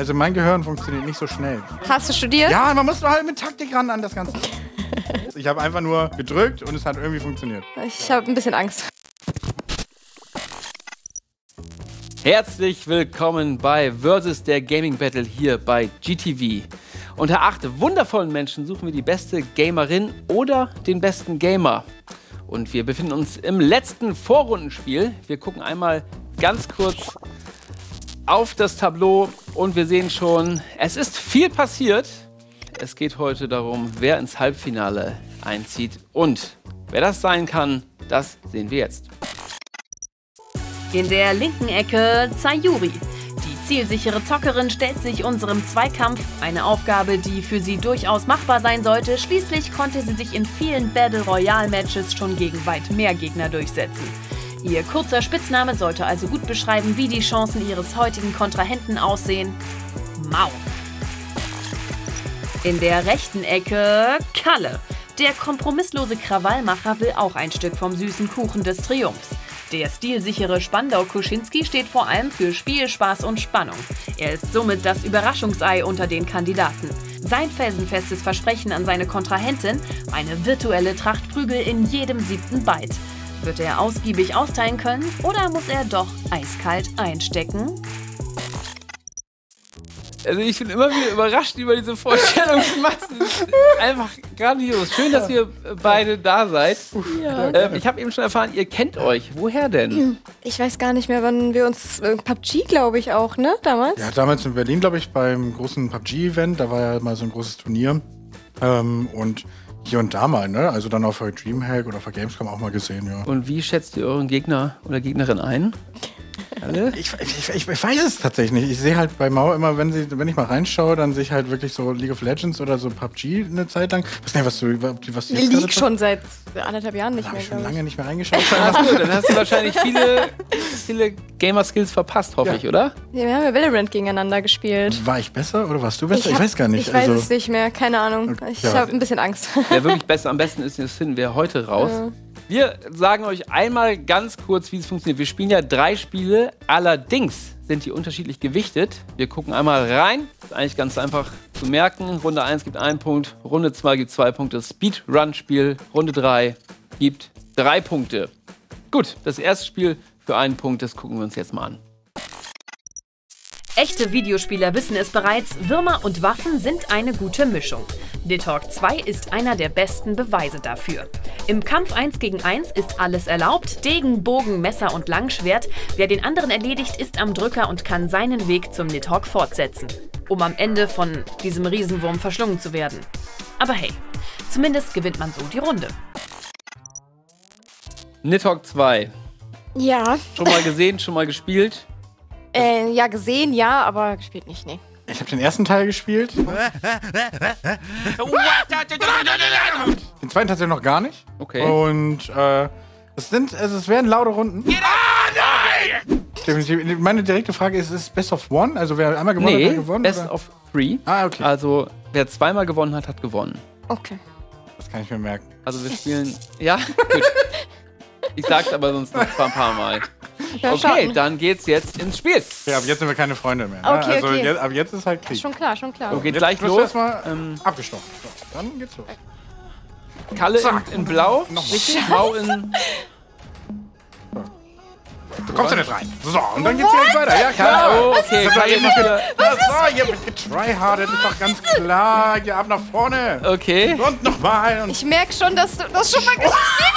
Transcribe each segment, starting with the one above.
Also mein Gehirn funktioniert nicht so schnell. Hast du studiert? Ja, man muss halt mit Taktik ran an das Ganze. Ich habe einfach nur gedrückt und es hat irgendwie funktioniert. Ich habe ein bisschen Angst. Herzlich willkommen bei Versus der Gaming Battle hier bei GTV. Unter 8 wundervollen Menschen suchen wir die beste Gamerin oder den besten Gamer. Und wir befinden uns im letzten Vorrundenspiel. Wir gucken einmal ganz kurz auf das Tableau und wir sehen schon, es ist viel passiert. Es geht heute darum, wer ins Halbfinale einzieht und wer das sein kann, das sehen wir jetzt. In der linken Ecke Sayuri. Die zielsichere Zockerin stellt sich unserem Zweikampf, eine Aufgabe, die für sie durchaus machbar sein sollte. Schließlich konnte sie sich in vielen Battle Royale Matches schon gegen weit mehr Gegner durchsetzen. Ihr kurzer Spitzname sollte also gut beschreiben, wie die Chancen ihres heutigen Kontrahenten aussehen. Mau. In der rechten Ecke Kalle. Der kompromisslose Krawallmacher will auch ein Stück vom süßen Kuchen des Triumphs. Der stilsichere Spandau Kuschinski steht vor allem für Spielspaß und Spannung. Er ist somit das Überraschungsei unter den Kandidaten. Sein felsenfestes Versprechen an seine Kontrahentin: eine virtuelle Trachtprügel in jedem 7. Byte. Wird er ausgiebig austeilen können oder muss er doch eiskalt einstecken? Also ich bin immer wieder überrascht über diese Vorstellungsmassen. Einfach grandios. Schön, dass ihr beide da seid. Ja. Ich habe eben schon erfahren, ihr kennt euch. Woher denn? Ich weiß gar nicht mehr, wann wir uns... PUBG, glaube ich, auch, ne? Damals? Ja, damals in Berlin, glaube ich, beim großen PUBG-Event. Da war ja mal so ein großes Turnier. Und hier und da mal, ne? Also dann auf der Dreamhack oder auf der Gamescom auch mal gesehen, ja. Und wie schätzt ihr euren Gegner oder Gegnerin ein? Alle? Ich weiß es tatsächlich nicht. Ich sehe halt bei Mau immer, wenn ich mal reinschaue, dann sehe ich halt wirklich so League of Legends oder so PUBG eine Zeit lang. Ich weiß nicht, was du jetzt League schon seit 1,5 Jahren nicht habe mehr, ich schon glaube ich. lange nicht mehr reingeschaut. Ach so, dann hast du wahrscheinlich viele Gamer-Skills verpasst, hoffe ich, oder? Ja, wir haben ja Valorant gegeneinander gespielt. War ich besser oder warst du besser? Ich weiß gar nicht. Ich weiß es nicht mehr, keine Ahnung. Ich Ja. habe ein bisschen Angst. Wer wirklich am besten ist, das finden wir heute raus. Wir sagen euch einmal ganz kurz, wie es funktioniert. Wir spielen ja 3 Spiele, allerdings sind die unterschiedlich gewichtet. Wir gucken einmal rein. Ist eigentlich ganz einfach zu merken. Runde 1 gibt 1 Punkt, Runde 2 gibt 2 Punkte. Speedrun-Spiel, Runde 3 gibt 3 Punkte. Gut, das erste Spiel für 1 Punkt, das gucken wir uns jetzt mal an. Echte Videospieler wissen es bereits, Würmer und Waffen sind eine gute Mischung. Nidhogg 2 ist einer der besten Beweise dafür. Im Kampf 1 gegen 1 ist alles erlaubt: Degen, Bogen, Messer und Langschwert. Wer den anderen erledigt, ist am Drücker und kann seinen Weg zum Nidhogg fortsetzen, um am Ende von diesem Riesenwurm verschlungen zu werden. Aber hey, zumindest gewinnt man so die Runde. Nidhogg 2. Ja. Schon mal gesehen, schon Ja, gespielt? gesehen, ja, aber gespielt nicht, nee. Ich habe den ersten Teil gespielt. Den zweiten tatsächlich noch gar nicht. Okay. Und es werden laute Runden. Definitiv. Meine direkte Frage ist es Best of One? Also wer einmal gewonnen hat, hat gewonnen? Best oder? of 3. Ah, okay. Also wer zweimal gewonnen hat, hat gewonnen. Okay. Das kann ich mir merken. Also wir spielen... Ja, gut. Ich sag's aber sonst noch ein paar Mal. Ja, Okay, schauen. dann geht's jetzt ins Spiel. Ja, ab jetzt sind wir keine Freunde mehr. Ne? Okay, also okay. ab jetzt ist halt Krieg. Schon klar, schon klar. So, geht Jetzt gleich wirst du los. erstmal abgestochen. So, dann geht's los. Kalle Zack. in Blau, Nochmal. richtig? Mau in... Du kommst ja nicht rein. So, und dann geht's direkt weiter. Ja, klar. Oh, okay. Das Kalle macht wieder... So, hier wird getryhardet, ist doch ganz klar. Hier ab nach vorne. Okay. Und nochmal. Und Ich merke schon, dass du das schon mal gespielt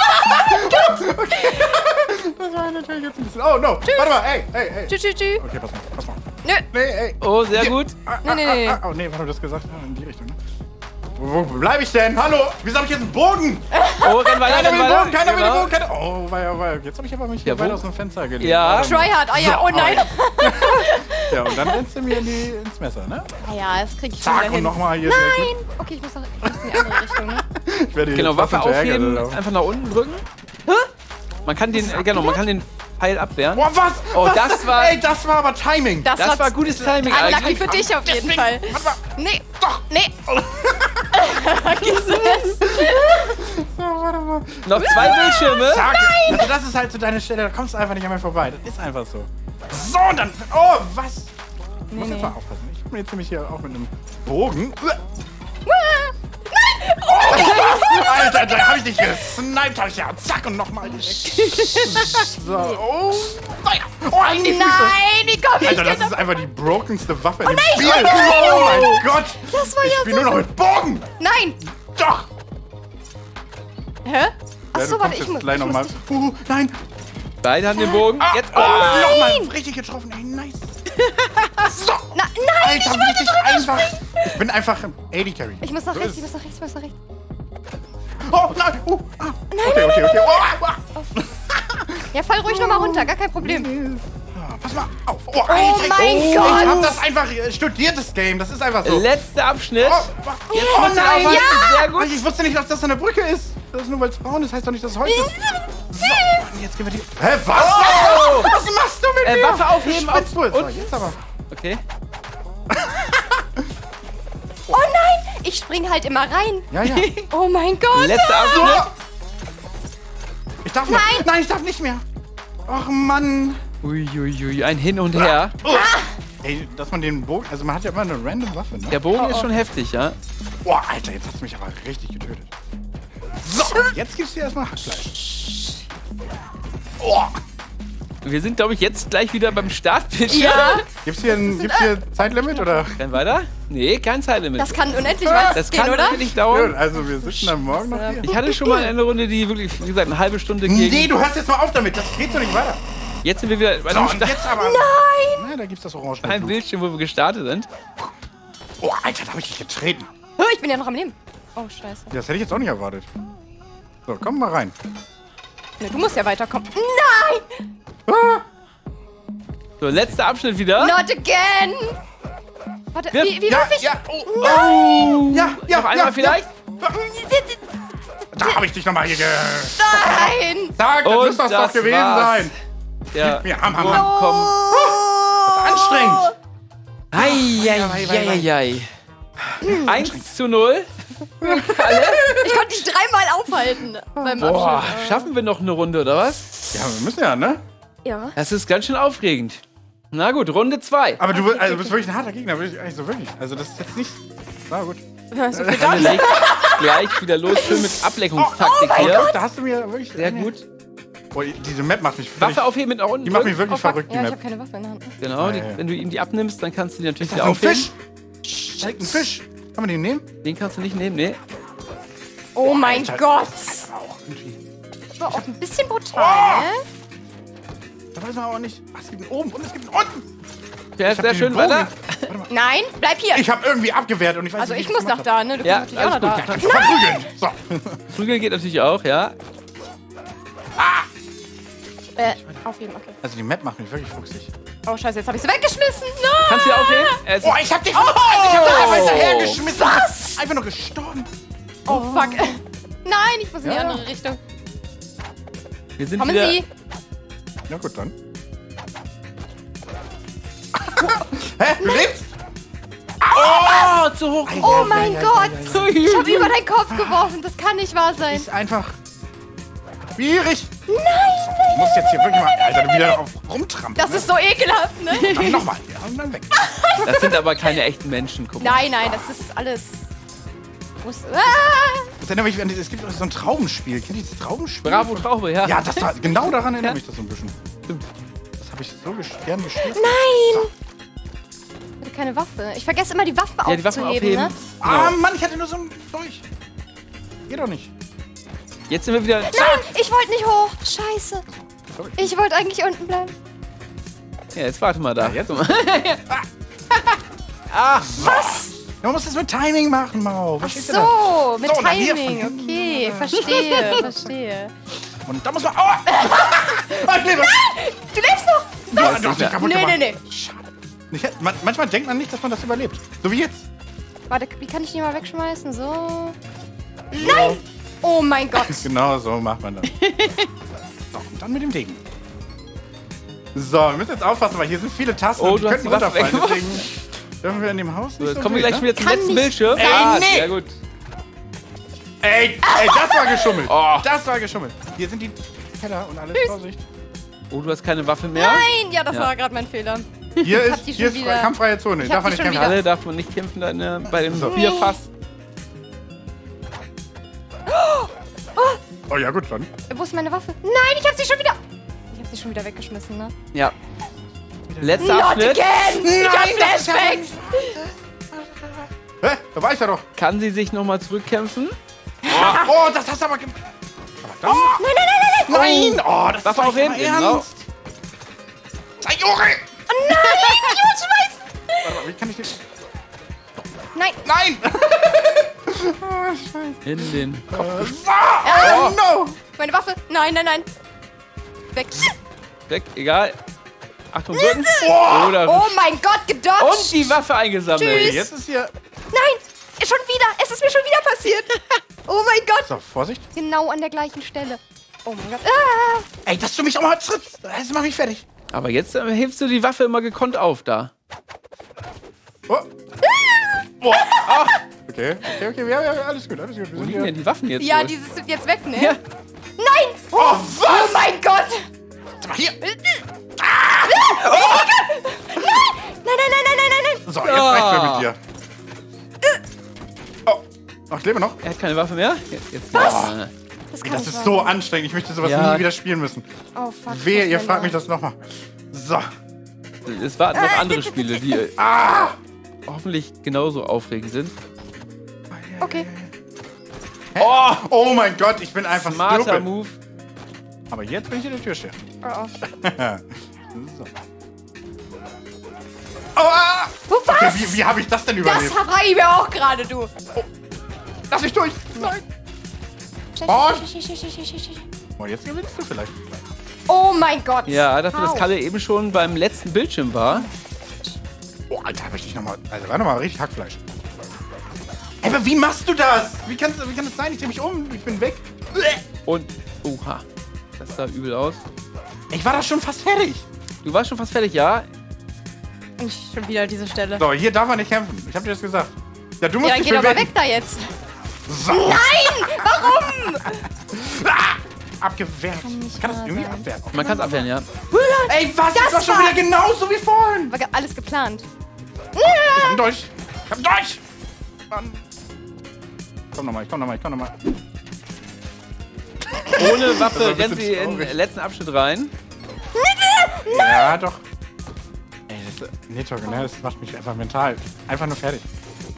das war natürlich jetzt ein bisschen... Oh, no. Warte mal, ey. hast. Tschüss, tschüss, tschüss. Okay, pass mal. Nö. Nee, ey. Oh, sehr gut. Nee. Oh, nee, warte, du hast gesagt, in die Richtung, ne? Wo bleib ich denn? Hallo? Wieso hab ich jetzt einen Bogen? Oh, renn weiter, Keiner renn will den weiter. Bogen, keiner will den Genau. Bogen, keiner... Oh, weia. Jetzt hab ich aber mich hier Ja, wo? weit aus dem Fenster gelegt. Ja. Warte mal. Tryhard, ja, So, oh nein. Ja, und dann rennst du mir ins Messer, ne? Ja, das krieg ich schon Zack, wieder und hin. nochmal hier. Nein. Okay, ich muss in die andere Richtung, ne? Ich werde hier Genau, jetzt Waffe fast hinterher aufheben, gelaufen. einfach nach unten drücken. Man kann den, man kann den Pfeil abwehren. Boah, was? Oh, was? das war- Ey, das war aber Timing. Das war gutes Timing Unlucky eigentlich. für dich auf jeden Fall. Warte mal. Nee. Doch. Nee. Vergiss es. So, warte mal. Noch 2 Bildschirme. Zack. Also das ist halt so deine Stelle, da kommst du einfach nicht an mir vorbei. Das ist einfach so. So, und dann... Oh, was? Du musst jetzt mal aufpassen. Und jetzt nämlich hier auch mit einem Bogen. Alter, da hab ich dich gesniped, hab ich ja. Zack, und nochmal direkt. So. Oh, in die Füße. Nein, wie komm ich Alter, das denn ist einfach die brokenste Waffe in dem nein, Spiel. nein. Oh mein Gott. Das war Ich ja spiele nur noch mit Bogen. Nein! Doch. Hä? Ja, Achso, du warte, kommst ich jetzt muss. gleich Ich nochmal. muss Nein. Beide haben den Bogen. Jetzt. Oh, nochmal richtig getroffen. Ey, nice. So. nein, Alter, wie richtig einfach. Ich bin einfach ein AD Carry. ich muss nach So rechts, ist- ich muss nach rechts, ich muss nach rechts. Oh, nein. Okay. Ja, fall ruhig nochmal runter, gar kein Problem. Pass mal auf. Oh, Alter. mein Ich Gott. hab das einfach studiert, das Game. Das ist einfach so. Letzter Abschnitt. Jetzt Oh nein, sehr gut. Ich wusste nicht, dass das eine Brücke ist. Das ist nur, weil es braun ist, heißt doch nicht, dass es Holz ist. So, Mann, jetzt gehen wir die... Hä, was? Oh. Was machst du mit mir? Waffe aufheben. Spitzt wohl. So, Und? jetzt aber. Okay. Oh nein! Ich spring halt immer rein. Ja. Oh mein Gott! Letzter Abschnitt. Ich darf noch. Nein, ich darf nicht mehr. Ach, Mann. Uiuiui, ein Hin und Her. Ey, dass man den Bogen... Also man hat ja immer eine random Waffe, ne? Der Bogen ist schon heftig, ja. Boah, Alter, jetzt hast du mich aber richtig getötet. So, jetzt gibt's dir erstmal Hackfleisch. Oh. Wir sind, glaube ich, jetzt gleich wieder beim Startbildschirm. Ja, Gibt's hier Zeitlimit, oder? Dann weiter? Nee, kein Zeitlimit. das kann unendlich weit Das gehen, kann oder? wirklich dauern. Also wir sitzen am Morgen noch hier. Ich hatte schon mal eine Runde, die wirklich, wie gesagt, eine halbe Stunde ging. Nee, du hörst jetzt mal auf damit. Das geht so nicht weiter. Jetzt sind wir wieder bei So, einem und jetzt aber... Nein! Na, da gibt's das Orange. ein Bildschirm, wo wir gestartet sind. Oh, Alter, da hab ich dich getreten. Oh, ich bin ja noch am Leben. Oh, scheiße. Das hätte ich jetzt auch nicht erwartet. So, komm mal rein. Nee, du musst ja weiterkommen. Nein! So, letzter Abschnitt wieder. Not again! Warte, Ja, wie wirf ich? Oh. Ja, Noch einmal vielleicht? Da habe ich dich nochmal hier Nein! Sag, das Und müsste das das doch gewesen war's. sein. Ja. Ja, Hammer. Komm. Anstrengend. Eieieiei. 1:0. Ich konnte dich dreimal aufhalten beim Boah, Abschluss. schaffen wir noch eine Runde, oder was? Ja, wir müssen ja, ne? Ja. Das ist ganz schön aufregend. Na gut, Runde 2. Aber du bist wirklich ein harter Gegner, also wirklich. Also das ist jetzt nicht... Na gut. So viel Dann da. legt gleich wieder los, schön mit Ablenkungstaktik Oh hier. Gott, da hast du mir wirklich... Sehr gut. Boah, diese Map macht mich völlig... Waffe aufheben mit nach unten. Die macht mich drücken. wirklich verrückt, die Ja, ich Map. habe keine Waffe in der Hand. Genau, Ja, ja. wenn du ihm die abnimmst, dann kannst du die natürlich Ist das wieder ein aufheben. Fisch? Da liegt ein Fisch. Kann man den nehmen? Den kannst du nicht nehmen, nee. Oh mein Alter. Gott! Aber auch irgendwie... Das war auch ein bisschen brutal, ne? Da weiß man aber auch nicht... Ach, es gibt einen oben und es gibt einen unten. Ja, Ich hab sehr den schön, Bogen weiter. nicht- Warte mal. Nein, bleib hier! Ich habe irgendwie abgewehrt und ich weiß Also nicht, ich wie muss das noch gemacht da, ne? Du Ja, kannst natürlich auch noch alles da. hab. Verprügeln. So. Prügeln geht natürlich auch, ja. Aufheben, okay. Also die Map macht mich wirklich fuchsig. Oh, scheiße, jetzt hab ich sie weggeschmissen. No! Kannst du die aufheben? Es Oh, ich hab dich... Also ich hab da einfach Oh. hinterhergeschmissen. Was? Einfach nur gestorben. Oh, fuck. Nein, ich muss in die Ja. andere Richtung. wir sind Kommen wieder... Sie! Na gut, dann. Hä? Du lebst? Oh, zu hoch. Oh mein Gott! Gott! Ich hab über deinen Kopf geworfen. Das kann nicht wahr sein. Ist einfach... schwierig. Nein, du musst jetzt hier wirklich mal... Alter, du wieder auf rumtrampeln. Das ist so ekelhaft, ne? Dann nochmal. Ja, und dann weg. Das sind aber keine echten Menschen, guck mal. Nein, nein, das ist alles... Das erinnert mich an... Es gibt auch so ein Traubenspiel. Kennt ihr dieses Traubenspiel? Bravo, Traube, ja. Ja, das war... Genau daran erinnert mich das so ein bisschen. Stimmt. Das habe ich so gern gespielt. Nein! Ich hatte keine Waffe. Ich vergesse immer, die Waffe Ja, die Waffen aufzuheben, aufheben. ne? Ah, Mann, ich hatte nur so einen Dolch. Geht doch nicht. Jetzt sind wir wieder... Nein, ich wollte nicht hoch. Scheiße. Sorry. Ich wollte eigentlich unten bleiben. Ja, jetzt warte mal da. Ja, jetzt. Guck mal. Was? Man muss das mit Timing machen, Mau. Ach Verstehst du das? so, mit So, na, hier. Timing. Okay, verstehe, verstehe. Und da muss man... Aua! Ah, ich lebe. Du lebst noch! Ja, du hast mich kaputt Nee, gemacht. nee, nee. Manchmal denkt man nicht, dass man das überlebt. So wie jetzt. Warte, wie kann ich die mal wegschmeißen? So. Nein! Oh mein Gott. Genau so macht man das. So, und dann mit dem Degen. So, wir müssen jetzt aufpassen, weil hier sind viele Tasten Oh, und die du hast könnten die Waffe runterfallen. weggemacht. Deswegen dürfen wir in dem Haus So, nicht jetzt so kommen wir wild, gleich ne? wieder zum Kann letzten nicht Bildschirm. sein. Ah, Nee. sehr gut. Ey, das war geschummelt. Oh. Das war geschummelt. Hier sind die Keller und alles. Vorsicht. Oh, du hast keine Waffe mehr? Nein! Ja, das Ja. war gerade mein Fehler. Hier hab die ist, schon wieder- kampffreie Zone. Ich Darf hab man die nicht schon kämpfen. wieder- Alle darf man nicht kämpfen bei dem So. Bierfass. Oh ja, gut, dann. Wo ist meine Waffe? Nein, ich hab sie schon wieder... Ich hab sie schon wieder weggeschmissen, ne? Ja. Letzter Not Abschnitt. again! Ich hab das ist ja Flashbacks! Hä? Da war ich ja doch. Kann sie sich nochmal zurückkämpfen? Oh, das hast du aber gemacht. Nein, nein! Oh, das Waffe ist auf doch nicht hinten, mal genau. ernst. Sayori! Warte mal, wie kann ich den... Nein! Nein! In den Kopf. Oh, no! Meine Waffe! Nein, nein, nein! Weg! Weg, egal. Achtung, drücken. Oh, Oder Oh mein Gott, gedodged! und die Waffe eingesammelt. Tschüss. jetzt ist hier... Nein! Schon wieder! Es ist mir schon wieder passiert! Oh mein Gott! So, Vorsicht. Genau an der gleichen Stelle. Oh mein Gott. Ah! Ey, dass du mich auch mal trittst. Das macht mich fertig. Aber jetzt hebst du die Waffe immer gekonnt auf da. Oh. Oh. Okay, ja, alles gut, alles gut. Wir Wo sind liegen hier. denn die Waffen jetzt? Ja, wohl? dieses sind jetzt weg, ne? Ja. Nein! Oh, was? Oh mein Gott! Sag mal hier. Nein! So, jetzt reicht's mir mit dir. Oh, ach, ich lebe noch. Er hat keine Waffe mehr. Jetzt Was? Ja. Das kann Das nicht ist wahr so sein. anstrengend. Ich möchte sowas Ja. nie wieder spielen müssen. Oh fuck. Wehe, ihr das fragt mich war- das nochmal. So. Es warten noch andere Spiele, die Ah! hoffentlich genauso aufregend sind. Okay. Oh mein Gott, ich bin einfach Smarter stupid. Move. Aber jetzt bin ich in der Tür stehen. Oh, oh. So. Aua! Oh, was? Okay, wie habe ich das denn überlebt? Das frage ich mir auch gerade, du. Lass mich durch! Nein! Oh, jetzt gewinnst du vielleicht. Oh mein Gott. Ja, dafür, dass Au. Kalle eben schon beim letzten Bildschirm war. Oh, Alter, möchte ich nochmal. Also, war nochmal richtig Hackfleisch. Ey, aber wie machst du das? Wie kann das sein? Ich dreh mich um, ich bin weg. Und, oha, das sah übel aus. Ich war da schon fast fertig. Du warst schon fast fertig, ja? Und schon wieder diese Stelle. So, hier darf man nicht kämpfen. Ich hab dir das gesagt. Ja, du musst Ja, dann dich geh doch mal bewegen. weg da jetzt. So. Nein! Warum? Abgewehrt. Ich kann das wahr irgendwie sein. abwehren. Man kann es abwehren, ja. Ey, was? Das war schon war- wieder genauso wie vorhin. War alles geplant. Ich hab ihn durch. Ich hab ihn durch. Mann. Komm nochmal. Ohne Waffe Das war ein rennt sie bisschen in den traurig. letzten Abschnitt rein. Ja, doch. Ey, nee, Toggle, ne? Das macht mich einfach mental. Einfach nur fertig.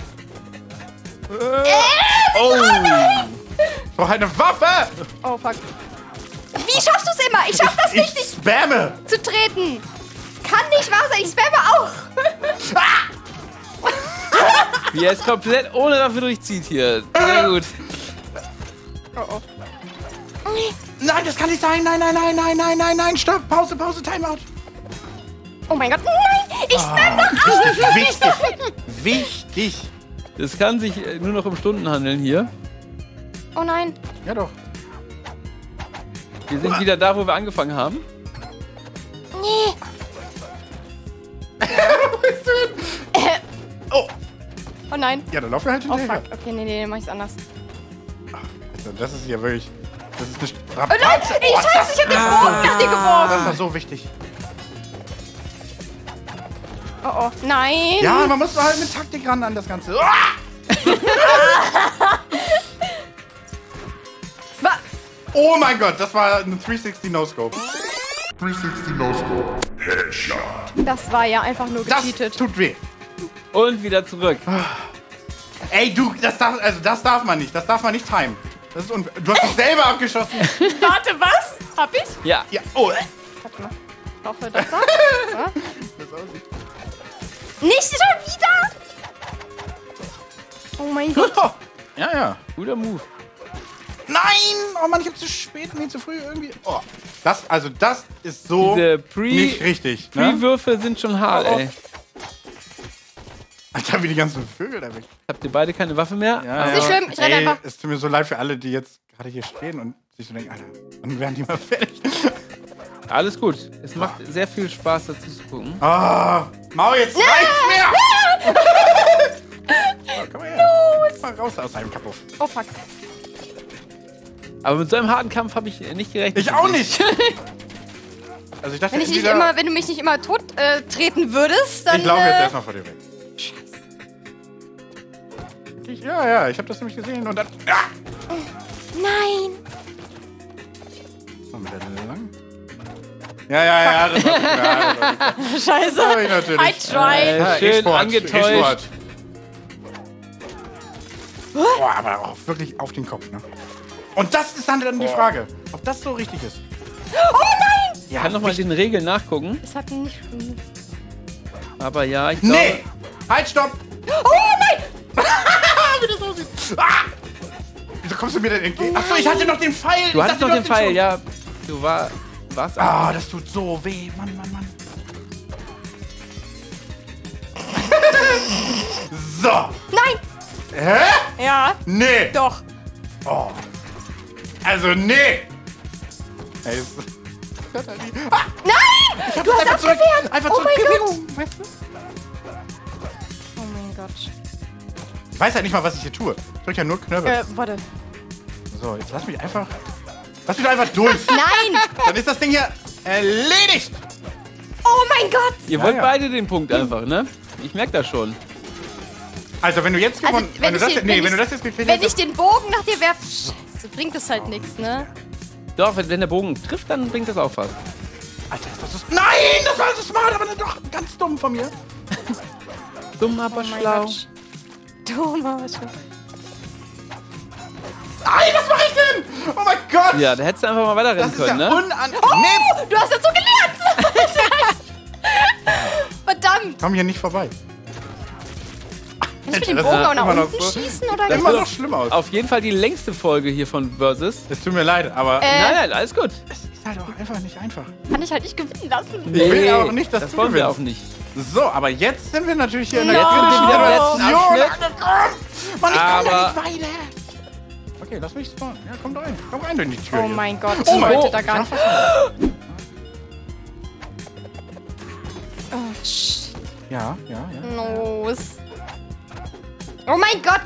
Oh! Ich brauch halt eine Waffe! Oh fuck. Wie schaffst du es immer? Ich schaff das nicht, Ich spamme! dich zu treten. Kann nicht wahr sein. Ich spamme auch. Wie er es komplett ohne Waffe durchzieht hier. Sehr gut. Oh. Nein, das kann nicht sein! Nein, stopp! Pause, Timeout! Oh mein Gott. Nein! Ich spamme doch auch. Wichtig! Es kann sich nur noch um Stunden handeln hier. Oh nein. Ja, doch. Wir sind wieder da, wo wir angefangen haben. Nee. Oh! Oh nein. Ja, dann laufen wir halt Oh hinterher. fuck. Okay, nee, mach ich's anders. Also, das ist ja wirklich... Das ist eine Oh nein! Scheiße, ich hab den Bogen nach dir Das geworfen. war so wichtig. Oh oh. Nein. Ja, man muss halt mit Taktik ran an das Ganze. Wa Oh mein Gott, das war ein 360 No-Scope. Das war ja einfach nur Das gecheatet. tut weh. Und wieder zurück. Ey, du, das darf man nicht. Das darf man nicht timen. Das ist du hast dich selber abgeschossen. Warte, was? Hab ich? Ja. Ja, oh. Warte mal. Ich hoffe, das da. Ja. Nicht schon wieder! Oh mein Gott. Ja. Guter Move. Nein! Oh Mann, ich hab zu spät, nee, zu früh irgendwie. Oh. Das ist so Diese nicht richtig. Ne? Pre-Würfe sind schon hart, ey. Alter, wie die ganzen Vögel da weg. Habt ihr beide keine Waffe mehr? Ja, Ist nicht schlimm, ich renne einfach. Es tut mir so leid für alle, die jetzt gerade hier stehen und sich so denken, Alter, wann werden die mal fertig? Alles gut. Es macht sehr viel Spaß, dazu zu gucken. Ah, Mau, jetzt reicht's mir! Oh, komm mal her. Mal raus aus deinem Kapuff. Oh fuck. Aber mit so einem harten Kampf habe ich nicht gerechnet. Ich auch nicht! Also ich dachte, wenn du mich nicht immer tot treten würdest, dann. Ich laufe jetzt erstmal vor dir weg. Ja, ich habe das nämlich gesehen und dann. Ja. Nein! Machen wir da lang? Ja, das war klar. Scheiße! Ich natürlich. I tried! Schön E-Sport, angetäuscht. E-Sport. Boah, aber auch wirklich auf den Kopf, ne? Und das ist dann die Frage, ob das so richtig ist. Oh nein! Ich kann nochmal den Regeln nachgucken. Das hat nicht. Aber ja, ich glaube... Nee! Halt, stopp! Oh nein! Wie das aussieht. Ah! Wieso kommst du mir denn entgegen? Achso, ich hatte noch den Pfeil. Du hattest noch den Pfeil, ja. Du warst... Ah, das tut so weh. Mann. So. Nein! Hä? Ja, Nee. doch. Oh. Also, nee. Ey, ah, Nein! du hast einfach zurück. Einfach Oh zurück. mein Gott. Weißt du? Oh mein Gott. Ich weiß halt nicht mal, was ich hier tue. Ich drück ja nur Knöpfe. Warte. So, jetzt lass mich einfach durch. Nein! Dann ist das Ding hier erledigt. Oh mein Gott! Ihr Ja, wollt ja. beide den Punkt einfach, ne? Ich merke das schon. Also, wenn du jetzt gewonnen... wenn wenn du ich das jetzt gekriegt Wenn ich hättest... den Bogen nach dir werfe, scheiße, bringt das halt nichts, ne? Doch, wenn der Bogen trifft, dann bringt das auch was. Alter, das ist... Nein, das war so smart, aber doch ganz dumm von mir. Dumm, aber Oh mein schlau. Gott. Dumm, aber schlau. Nein, was mache ich denn? Oh mein Gott. Ja, da hättest du einfach mal weiterrennen das ist können, ja ne? unangenehm. Du hast dazu gelernt! Verdammt! Komm hier nicht vorbei. Muss ich mit dem Das Bogen sieht auch nach immer noch unten so- schießen oder Das wie? sieht immer noch schlimm aus. Auf jeden Fall die längste Folge hier von Versus. Es tut mir leid, aber... Nein, alles gut. Es ist halt auch einfach nicht einfach. Kann ich halt nicht gewinnen lassen. Ich will auch nicht, dass das du wollen wir gewinnst. auch nicht. So, aber jetzt sind wir natürlich hier in der Jetzt sind wir wieder im letzten Abschnitt. Mann, ich Aber- komm da nicht weiter. Okay, lass mich spawnen. Ja, komm rein. Komm rein in die Tür. Oh hier. mein Gott, Oh ich mein wollte Gott. da gar nicht. Oh, shit. Ja. Los. Oh mein Gott!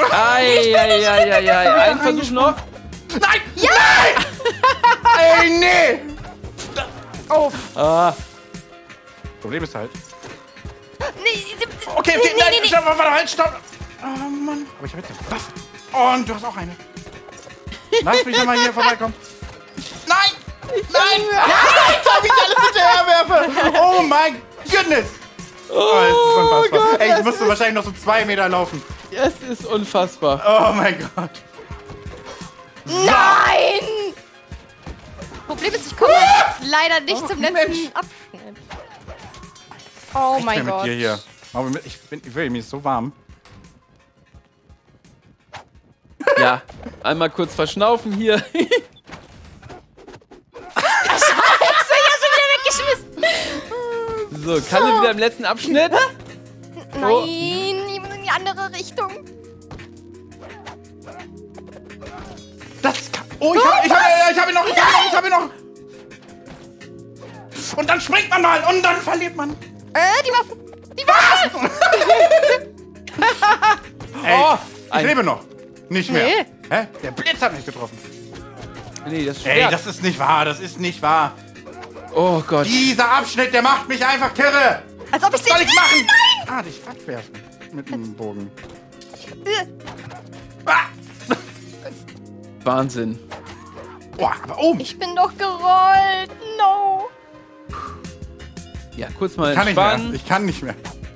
Ei. Ein Versuch noch. Nein! Ja! Nein! Ey, nee! Oh, Ah, Problem ist halt... nee, Okay, nee. Stopp, warte, halt, stopp! Oh Mann. Aber ich habe jetzt eine Waffe. Oh, und du hast auch eine. Lass mich nochmal hier vorbeikommen. Nein! Nein! Wie ich alles hinterher werfe! Oh mein Goodness! Oh, das ist unfassbar. Ey, ich musste wahrscheinlich noch so 2 Meter laufen. es ist unfassbar. Oh mein Gott. Nein! Problem ist, ich komme leider nicht zum letzten Mensch. Abschnitt. Oh Ich mein bin mit Gott. dir hier. Aber mir ist so warm. Ja, einmal kurz verschnaufen hier. Weggeschmissen. So, Kalle wieder im letzten Abschnitt. Nein, ich muss in die andere Richtung. Das kann... Oh, ich hab ihn noch. Und dann springt man mal und dann verliert man. Die Waffe. Die Waffe! Ey, Oh, ich lebe noch. Nicht mehr. Nee. Hä? Der Blitz hat mich getroffen. Nee, das ist Ey, schwer. das ist nicht wahr. Das ist nicht wahr. Oh Gott. Dieser Abschnitt, der macht mich einfach kirre. Als ob ich Was soll ich machen? Nein! Ah, dich abwerfen. Mit dem Bogen. Wahnsinn. Boah, aber oben. Ich bin doch gerollt. No. Ja, kurz mal Kann nicht mehr. entspannen. Ich kann nicht mehr.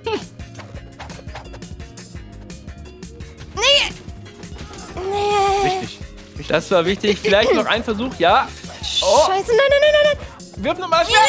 Nee. Richtig. Das war wichtig. Vielleicht noch ein Versuch. Ja. Oh. Scheiße, nein. Wirf nochmal schnell.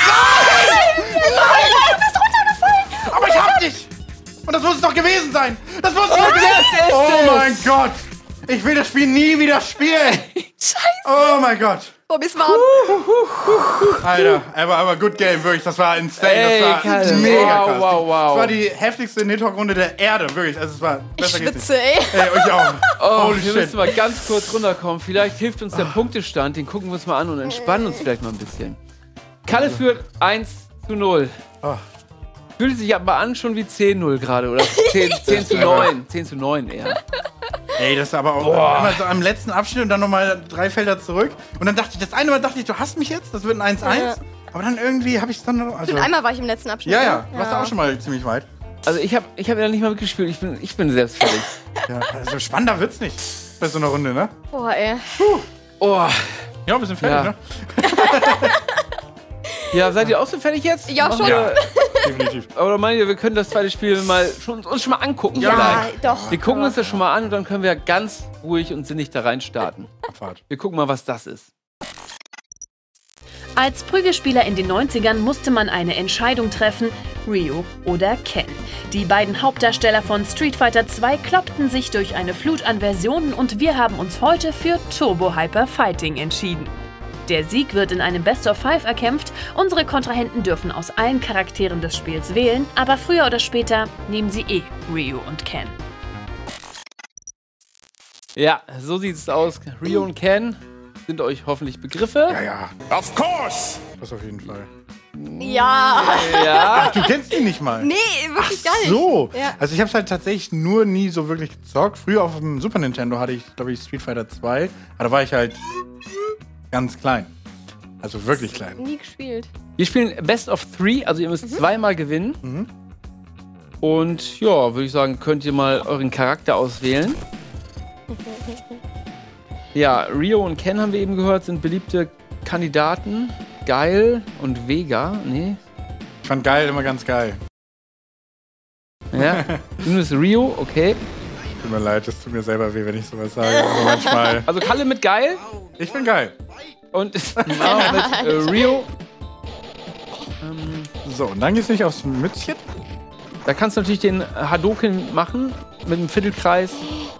Du bist runtergefallen. Aber ich hab dich. Und das muss es doch gewesen sein. Das muss es doch das gewesen ist sein. Oh es. mein Gott. Ich will das Spiel nie wieder spielen. Scheiße. Oh mein Gott. Boah, ist warm. Alter, aber good game, wirklich. Das war insane. Ey, das war Kalle. mega Wow, krass. wow. Das war die heftigste Nidhogg-Runde der Erde, wirklich. Also es war Ich besser geht's nicht. schwitze, ey. Ey, euch auch. Oh, Holy wir shit. müssen mal ganz kurz runterkommen. Vielleicht hilft uns der Punktestand. Den gucken wir uns mal an und entspannen uns vielleicht mal ein bisschen. Kalle führt 1:0. Oh. Fühlt sich aber an schon wie 10:0 gerade. Oder 10:9. 10:9 eher. Ey, das ist aber auch immer so am letzten Abschnitt und dann nochmal 3 Felder zurück. Und dann dachte ich, das eine Mal dachte ich, du hast mich jetzt, das wird ein 1-1. Aber dann irgendwie habe ich es dann noch... Also, Und einmal war ich im letzten Abschnitt. ja, ne? du warst auch schon mal ziemlich weit. Also ich hab ja nicht mal mitgespielt. Ich bin selbst fertig. Ja, also spannender wird's nicht bei so einer Runde, ne? Boah, ey. Oh. Ja, wir sind fertig, Ja. ne? Ja, seid ihr auch so fertig jetzt? Ja, Machen schon. wir- Definitiv. Oder meint ihr, wir können das zweite Spiel uns schon mal angucken? Ja, vielleicht? doch. Wir gucken uns das schon mal an und dann können wir ganz ruhig und sinnig da rein starten. Abfahrt. Wir gucken mal, was das ist. Als Prügelspieler in den 90ern musste man eine Entscheidung treffen, Ryu oder Ken. Die beiden Hauptdarsteller von Street Fighter 2 kloppten sich durch eine Flut an Versionen und wir haben uns heute für Turbo Hyper Fighting entschieden. Der Sieg wird in einem Best of 5 erkämpft. Unsere Kontrahenten dürfen aus allen Charakteren des Spiels wählen, aber früher oder später nehmen sie Ryu und Ken. Ja, so sieht es aus. Ryu und Ken sind euch hoffentlich Begriffe. Ja. Of course! Das auf jeden Fall. Ja. Ja. Du kennst die nicht mal. Nee, wirklich gar nicht. So. Ja. Also ich habe es halt tatsächlich nur nie so wirklich gezockt. Früher auf dem Super Nintendo hatte ich, glaube ich, Street Fighter 2. Aber da war ich halt ganz klein. Also wirklich klein. Nie gespielt. Wir spielen Best of 3, also ihr müsst zweimal gewinnen. Und ja, würde ich sagen, könnt ihr mal euren Charakter auswählen. Ja, Ryo und Ken haben wir eben gehört, sind beliebte Kandidaten. Geil und Vega, nee. Ich fand geil immer ganz geil. Ja, du bist Ryo, okay. Tut mir leid, das tut mir selber weh, wenn ich sowas sage. Aber manchmal. Also Kalle mit Geil Ich bin geil. und Mao mit Ryo. So, und dann geht's nicht aufs Mützchen. Da kannst du natürlich den Hadoken machen mit einem Viertelkreis.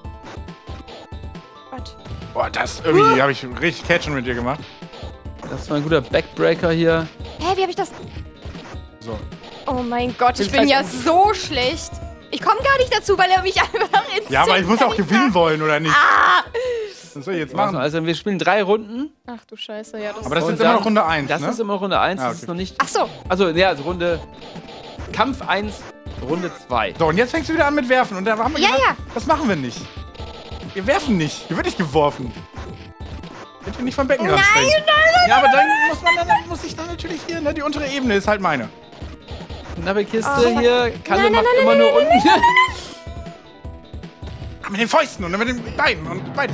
Gott. Boah, das irgendwie habe ich richtig Catchen mit dir gemacht. Das ist mal ein guter Backbreaker hier. Hä, wie hab ich das? So. Oh mein Gott, ich Bin bin ja vielleicht- so schlecht. Ich komme gar nicht dazu, weil er mich einfach ins Ja, aber ich muss auch gewinnen wollen, oder nicht? Was soll ich jetzt machen? Also wir spielen 3 Runden. Ach du Scheiße, ja, das Aber das ist Und jetzt immer dann- noch Runde 1, Das ne? ist immer Runde 1, Ah, das ist okay. noch nicht. Ach so. Also, ja, also Runde. Kampf 1, Runde 2. So, und jetzt fängst du wieder an mit Werfen. Und da haben wir Ja, gesagt, ja. das machen wir nicht. Wir werfen nicht. Hier wird nicht geworfen. Bitte nicht vom Beckenrand springen. Ja, aber dann muss ich dann natürlich hier, ne? Die untere Ebene ist halt meine. Knappe Kiste Oh. hier. Kalle Nein, macht nein, immer nein, nur unten. Ah, mit den Fäusten und mit den Beinen und beides.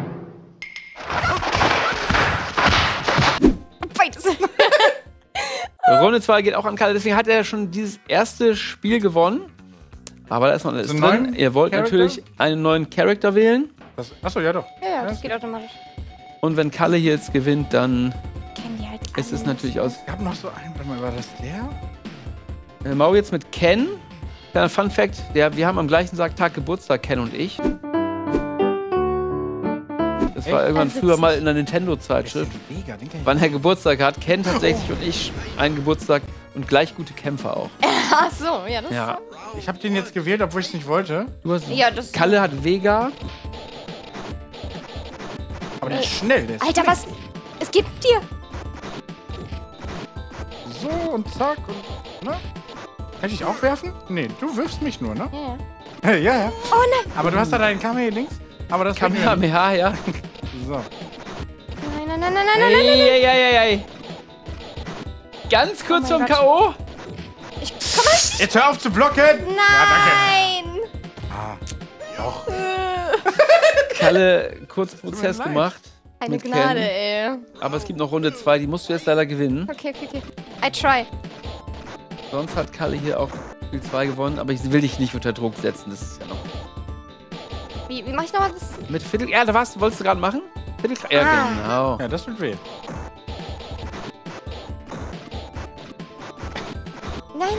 Beides. Runde 2 geht auch an Kalle, deswegen hat er schon dieses erste Spiel gewonnen. Aber da ist noch alles Einen drin. neuen Ihr wollt Charakter? natürlich einen neuen Charakter wählen. Achso, ja doch. Ja, das geht automatisch. Und wenn Kalle hier jetzt gewinnt, dann Kennen die halt ist es alle. natürlich aus. Ich hab noch so einen. Warte mal, war das der? Mau jetzt mit Ken. Kleiner Fun Fact: wir haben am gleichen Tag Geburtstag, Ken und ich. Das war irgendwann früher mal in der Nintendo-Zeitschrift. Mega, den kenn ich. Wann er Geburtstag hat, Ken tatsächlich und ich einen Geburtstag und gleich gute Kämpfer auch. Ach so, ja, das Ja. Ich hab den jetzt gewählt, obwohl ich es nicht wollte. Du hast Ja, das- Kalle hat Vega. Aber der ist schnell. Der ist Alter, schnell. was? Es gibt dir. So und zack und. Ne? Hätte ich auch werfen? Nee, du wirfst mich nur, ne? Ja, ja. Hey, ja, ja. Oh nein. Aber du hast da deinen Kamehameha-Dings. Aber das bringt mir Kamehameha, ja. nicht. So. Nein, nein, nein, nein, nein, nein, nein. Ei. Ganz kurz Oh vom mein Gott. K.O. Ich komm mal. Jetzt hör auf zu blocken! Nein. Ja, danke. Joch. Kalle, kurz Prozess leid. gemacht. Eine mit Gnade, Ken. ey. Aber es gibt noch Runde 2, die musst du jetzt leider gewinnen. Okay. I try. Sonst hat Kalle hier auch Spiel 2 gewonnen, aber ich will dich nicht unter Druck setzen. Das ist ja noch. Wie mach ich nochmal das? Mit Viertel. Ja, da warst, wolltest du gerade machen? Viertelkreis. Ja, Ah. genau. Ja, das tut weh. Nein.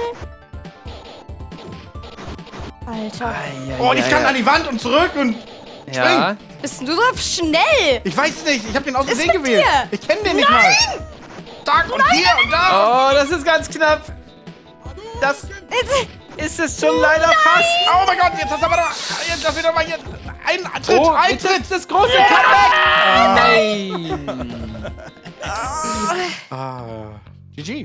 Alter. Oh, und ich kann an die Wand und zurück und. Ja. Bist denn du so schnell? Ich weiß nicht, ich hab den aus Was Versehen ist mit gewählt. dir? Ich kenne den nicht mal. Zack und hier und da. Oh, das ist ganz knapp. Das ist es schon leider fast. Oh mein Gott, jetzt hast du aber noch. Jetzt lass mich doch mal hier. Ein Tritt, Oh, ein jetzt Tritt. ist das große Comeback. Nein. Ah, GG.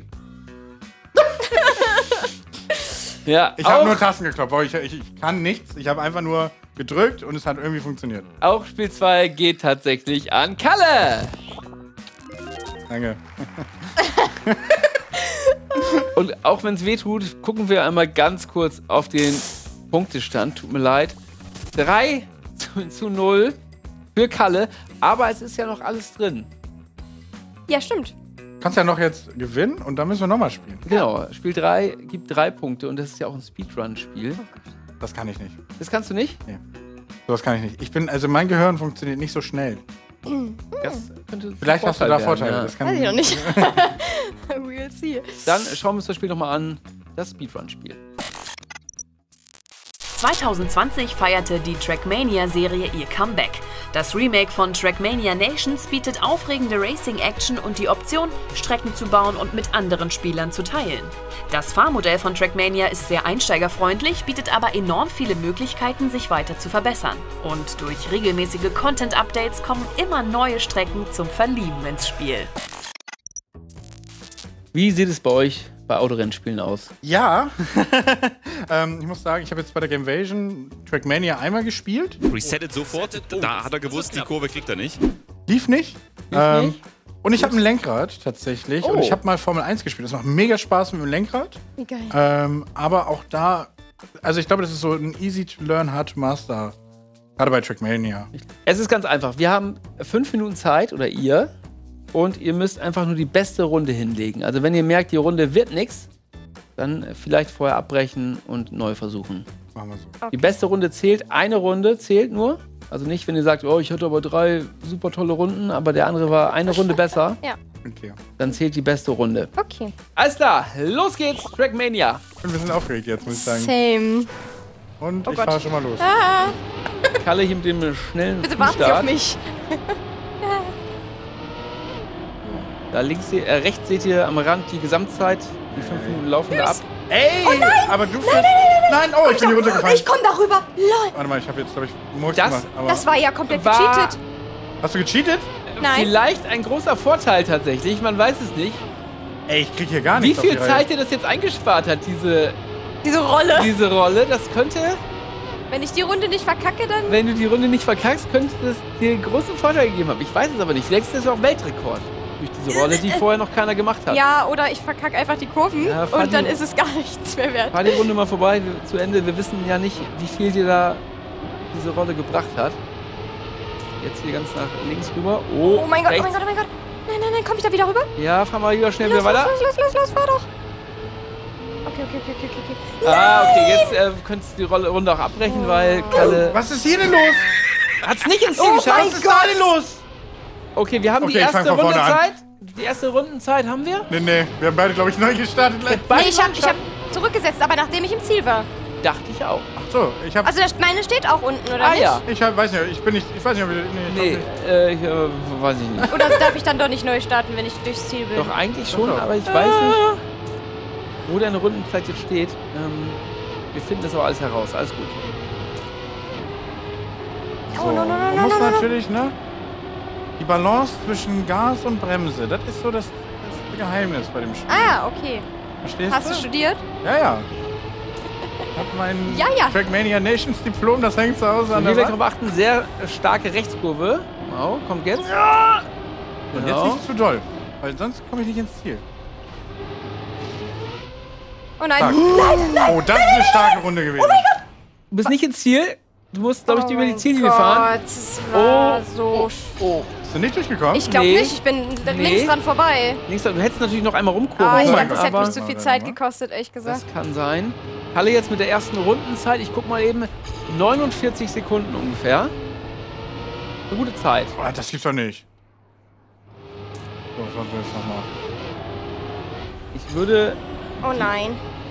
Ja, Ich habe auch, nur Tasten geklopft, aber ich kann nichts. Ich habe einfach nur gedrückt und es hat irgendwie funktioniert. auch Spiel 2 geht tatsächlich an Kalle. Danke. Und auch wenn es weh tut, gucken wir einmal ganz kurz auf den Punktestand. Tut mir leid. 3:0 für Kalle. Aber es ist ja noch alles drin. Ja, stimmt. Du kannst ja noch jetzt gewinnen und dann müssen wir nochmal spielen. Genau. Spiel 3 gibt 3 Punkte. Und das ist ja auch ein Speedrun-Spiel. Das kann ich nicht. Das kannst du nicht? Nee. Sowas kann ich nicht. Also mein Gehirn funktioniert nicht so schnell. Das könnte Vielleicht hast du da Vorteile. Ja. Das kann Weiß ich noch nicht. We'll see. Dann schauen wir uns das Spiel nochmal an. Das Speedrun-Spiel. 2020 feierte die Trackmania-Serie ihr Comeback. Das Remake von Trackmania Nations bietet aufregende Racing-Action und die Option, Strecken zu bauen und mit anderen Spielern zu teilen. Das Fahrmodell von Trackmania ist sehr einsteigerfreundlich, bietet aber enorm viele Möglichkeiten, sich weiter zu verbessern. Und durch regelmäßige Content-Updates kommen immer neue Strecken zum Verlieben ins Spiel. Wie sieht es bei euch bei Autorennspielen aus? Ja. Ich muss sagen, ich habe jetzt bei der Gamevasion Trackmania einmal gespielt. Resettet sofort. Da hat er gewusst, die Kurve kriegt er nicht. Lief nicht. Nicht? Und ich habe ein Lenkrad tatsächlich. Oh. Und ich habe mal Formel 1 gespielt. Das macht mega Spaß mit dem Lenkrad. Wie geil. Aber auch da, also ich glaube, das ist so ein easy to learn, hard to master. Gerade bei Trackmania. Es ist ganz einfach. Wir haben 5 Minuten Zeit, oder ihr, und ihr müsst einfach nur die beste Runde hinlegen. Also wenn ihr merkt, die Runde wird nichts, dann vielleicht vorher abbrechen und neu versuchen. Machen wir so. Die beste Runde zählt, eine Runde zählt nur. Also nicht, wenn ihr sagt, oh, ich hatte aber 3 super tolle Runden, aber der andere war eine Runde besser, Ja. Okay. dann zählt die beste Runde. Okay. Alles klar, los geht's, Trackmania. Ich bin ein bisschen aufgeregt jetzt, muss ich sagen. Same. Und ich Gott. fahre schon mal los. Kalle hier mit dem schnellen Bitte warten Sie Frühstart. auf mich. Da rechts seht ihr am Rand die Gesamtzeit. Die 5 Minuten laufen da ab. Ey! Aber du fährst... Nein, oh, ich bin hier runtergefallen. Ich komm darüber. Lol. Warte mal, ich habe jetzt, glaube ich, Murks Das- gemacht. Aber Das war ja komplett War- gecheatet. hast du gecheatet? Nein. Vielleicht ein großer Vorteil tatsächlich, man weiß es nicht. Ey, ich krieg hier gar Wie nichts viel auf die Reihe. Zeit dir das jetzt eingespart hat, diese Diese Rolle. Das könnte, Wenn ich die Runde nicht verkacke, dann... wenn du die Runde nicht verkackst, könnte das dir einen großen Vorteil gegeben haben. Ich weiß es aber nicht. Vielleicht ist das auch Weltrekord durch diese Rolle, die vorher noch keiner gemacht hat. Ja, oder ich verkacke einfach die Kurven Ja, fahr und dann die- ist es gar nichts mehr wert. Fahr die Runde mal vorbei, zu Ende. Wir wissen ja nicht, wie viel dir da diese Rolle gebracht hat. Jetzt hier ganz nach links rüber. Oh mein Gott, oh rechts. mein Gott, oh mein Gott. Nein, nein, nein, komm ich da wieder rüber? Ja, fahr mal lieber schnell Los, wieder los, weiter. los, fahr doch. Okay. Okay, jetzt könntest du die Runde auch abbrechen, weil Kalle Was ist hier denn los? hat's nicht ins Ziel Oh geschafft. mein Was ist da denn los? Okay, wir haben Okay, die ich fang erste von vorne an. Rundenzeit. Die erste Rundenzeit haben wir. Nee, wir haben beide, glaube ich, neu gestartet. Nee, ich hab zurückgesetzt, aber nachdem ich im Ziel war. Dachte ich auch. Ach so, ich habe... Also meine steht auch unten, oder Ah nicht? ja. weiß nicht, ich weiß nicht, ob wir... Nee, ich glaub Nee, nicht. weiß ich nicht. Oder darf ich dann doch nicht neu starten, wenn ich durchs Ziel bin? Doch, eigentlich schon, Doch. aber ich weiß nicht, wo deine Rundenzeit jetzt steht. Wir finden das auch alles heraus. Alles gut. Oh, no. Man muss natürlich, ne? Die Balance zwischen Gas und Bremse, das ist so das Geheimnis bei dem Spiel. Ah, okay. Verstehst Hast du studiert? Ja. Ich hab mein Ja. Trackmania Nations Diplom, das hängt zu Hause So, an hier der darauf Wand. achten, sehr starke Rechtskurve. Wow, kommt jetzt. Und Genau. jetzt nicht zu doll, weil sonst komme ich nicht ins Ziel. Oh nein. Stark. Oh, das ist eine starke Runde gewesen. Du bist nicht ins Ziel. Du musst, glaube ich, über die Ziellinie Gott, fahren. es war Oh, so... Bist du nicht durchgekommen? Ich glaube Nee. nicht, ich bin Nee. links dran vorbei. Links, du hättest natürlich noch einmal rumkurven Ah, ich mein können, glaube, das hätte aber mich zu viel aber- Zeit gekostet, ehrlich gesagt. das kann sein. Kalle jetzt mit der ersten Rundenzeit. Ich guck mal eben. 49 Sekunden ungefähr. Eine gute Zeit. Oh, das gibt's doch nicht. So, was wollen wir jetzt nochmal? Ich würde... Oh nein.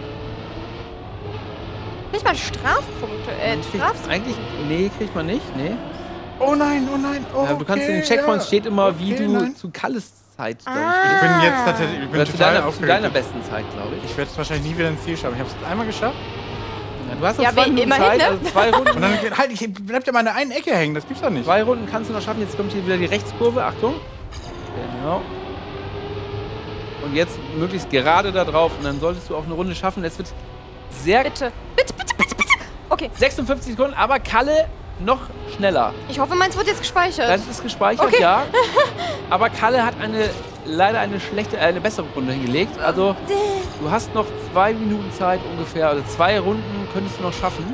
Nicht mal Strafpunkte, Eigentlich... Nee, kriegt man nicht. Nee. Oh nein, oh, Ja, du kannst in den Checkpoints steht immer, wie du zu Kalles Zeit, glaube ich. Ich bin jetzt tatsächlich, ich bin Oder zu total deiner aufgeregt. besten Zeit, glaube ich. Ich werde es wahrscheinlich nie wieder ins Ziel schaffen. Ich habe es einmal geschafft. Ja, du hast noch Ja, 2 Minuten immerhin, Zeit, ne? also 2 Runden. Und dann halt, ich bleib ja mal an der einen Ecke hängen. Das gibt's doch nicht. 2 Runden kannst du noch schaffen. Jetzt kommt hier wieder die Rechtskurve. Achtung. Genau. Und jetzt möglichst gerade da drauf. Und dann solltest du auch eine Runde schaffen. Es wird sehr... Bitte. Okay, 56 Sekunden, aber Kalle noch schneller. ich hoffe, meins wird jetzt gespeichert. Das ist gespeichert, Okay. ja. Aber Kalle hat eine leider eine bessere Runde hingelegt. Also, du hast noch 2 Minuten Zeit ungefähr. Also 2 Runden könntest du noch schaffen.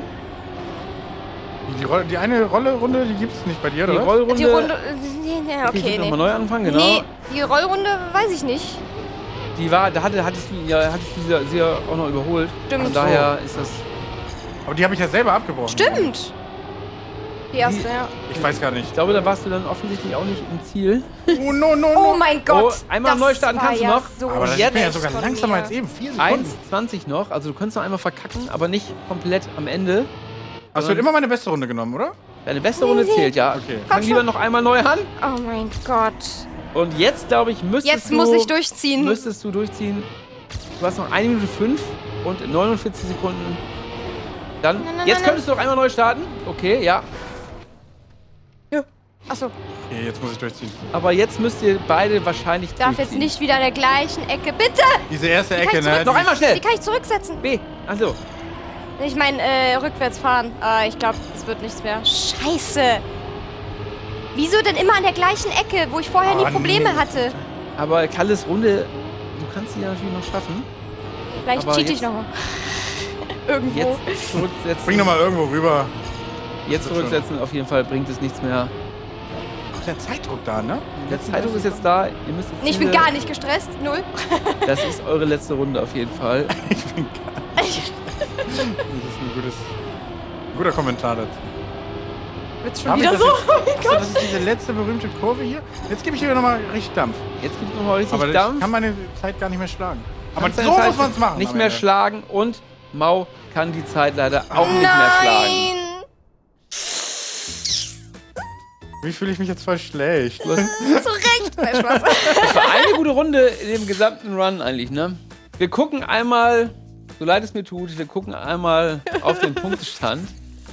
Die eine Runde, die gibt es nicht bei dir, Die oder? Rollrunde. Die Runde. Nee, okay, Nochmal neu anfangen, genau. Nee, die Rollrunde weiß ich nicht. Die war, da hattest du sie ja auch noch überholt. Stimmt. Von daher ist das. Aber die habe ich ja selber abgebrochen. Stimmt. Die erste, ja. Ich weiß gar nicht. Ich glaube, da warst du dann offensichtlich auch nicht im Ziel. Oh, no. Oh mein Gott. Oh, einmal das neu starten war kannst du ja noch. So Aber das jetzt ist mir ja schlecht sogar von langsamer mir. als eben. 4 Sekunden. 1,20 noch. Also du könntest noch einmal verkacken, aber nicht komplett am Ende. Hast du immer meine beste Runde genommen, oder? Deine beste Runde zählt, ja. Okay. Fang lieber noch einmal neu an. Oh mein Gott. Und jetzt, glaube ich, Jetzt muss ich durchziehen. Müsstest du durchziehen. Du hast noch 1 Minute 5 und 49 Sekunden. Dann, jetzt könntest du noch einmal neu starten. Okay, ja. Achso, Okay, jetzt muss ich durchziehen. Aber jetzt müsst ihr beide wahrscheinlich darf jetzt durchziehen. nicht wieder in der gleichen Ecke. Bitte! Diese erste Kann Ecke, ich ne? zurück- Noch einmal schnell. Die kann ich zurücksetzen. B. Also, Ich meine, rückwärts fahren. Ich glaube, das wird nichts mehr. Scheiße. Wieso denn immer an der gleichen Ecke, wo ich vorher nie Oh, Probleme nee. hatte? aber Kalles Runde, du kannst sie ja natürlich noch schaffen. Vielleicht Aber cheat ich jetzt- nochmal. Irgendwo. Jetzt zurücksetzen. Bring nochmal irgendwo rüber. Jetzt zurücksetzen, auf jeden Fall bringt es nichts mehr. Ach, der Zeitdruck da, ne? Der Zeitdruck ist jetzt da. Ihr müsst jetzt Ich bin hier- gar nicht gestresst. Null. Das ist eure letzte Runde auf jeden Fall. Ich bin gar nicht. Das ist ein guter Kommentar dazu. Wird's schon Hab ich wieder das so? jetzt- Achso, das ist diese letzte berühmte Kurve hier. Jetzt gebe ich hier nochmal richtig Dampf. Jetzt gibt es nochmal richtig Aber ich Dampf. kann meine Zeit gar nicht mehr schlagen. Aber Kannst so deine Zeit muss man es machen. Nicht am mehr Ende. schlagen und Mau kann die Zeit leider auch nicht mehr schlagen. Nein. Wie fühle ich mich jetzt voll schlecht? Zu Recht. Nein, Spaß. Das war eine gute Runde in dem gesamten Run eigentlich, ne? Wir gucken einmal, so leid es mir tut, wir gucken einmal auf den Punktestand.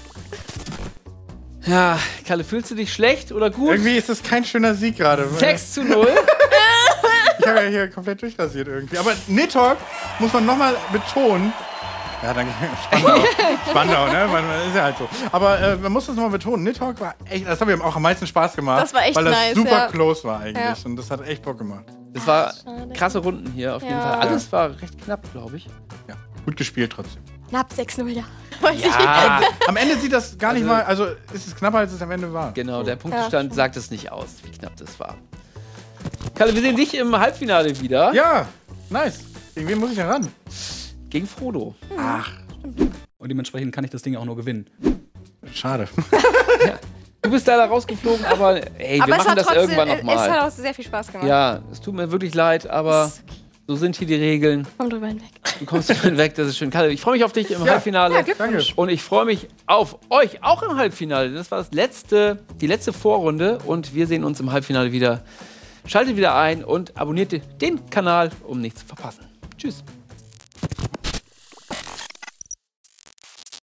Ja, Kalle, fühlst du dich schlecht oder gut? Irgendwie ist das kein schöner Sieg gerade. 6:0. Ich habe ja hier komplett durchrasiert irgendwie. Aber Nidhogg muss man nochmal betonen. Ja, danke. Spandau, ne? Man ist ja halt so. Aber man muss das nochmal betonen. Nidhogg war echt, das hat mir auch am meisten Spaß gemacht. Das war echt weil das nice, super ja. close war eigentlich. Ja. Und das hat echt Bock gemacht. Das war krasse Runden hier auf jeden Ja. Fall. Alles war recht knapp, glaube ich. Ja, gut gespielt trotzdem. Knapp 6-0 da. Weiß ich. Ja, Am Ende sieht das gar nicht Also- mal, also ist es knapper, als es am Ende war. genau, So. der Punktestand sagt es nicht aus, wie knapp das war. Kalle, wir sehen dich im Halbfinale wieder. Ja, nice. Gegen wen muss ich denn ran? Gegen Frodo. Ach, Und dementsprechend kann ich das Ding auch nur gewinnen. schade. Du bist leider rausgeflogen, aber ey, Aber wir es machen hat das trotzdem, irgendwann es nochmal. hat auch sehr viel Spaß gemacht. Ja, es tut mir wirklich leid, aber Ist okay. so sind hier die Regeln. Komm drüber hinweg. Du kommst drüber hinweg, das ist schön. Kalle, ich freue mich auf dich im Halbfinale. Ja, Glückwunsch. Danke. Und ich freue mich auf euch auch im Halbfinale. Das war die letzte Vorrunde und wir sehen uns im Halbfinale wieder. Schaltet wieder ein und abonniert den Kanal, um nichts zu verpassen. Tschüss.